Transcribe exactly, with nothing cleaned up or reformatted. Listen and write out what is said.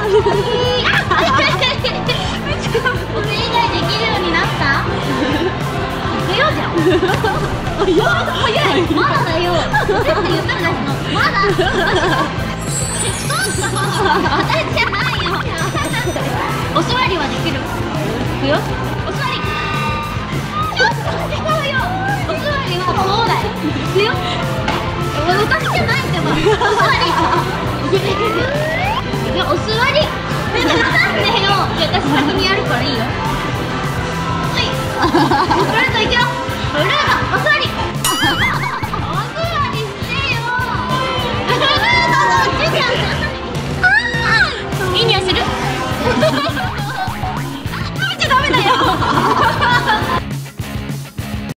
それ以外できるようになった？いくよじゃん。早い。まだだよ。絶対言ったらだけどまだ。私じゃないよ。お座りはできる？いくよ。お座り。ちょっと違うよ。お座りはこうだよ。いくよ。私じゃないってば。お座り。いけるいける。いやお座り。なんでよ。私先にやるからいいよ。はい。ブルートいくよ。ブルートお座り。